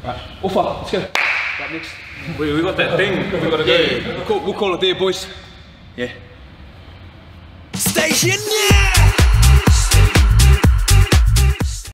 Right, offer, let's go. Right, next. We got that thing, we got to go. Yeah, we'll call it there, boys. Yeah. Station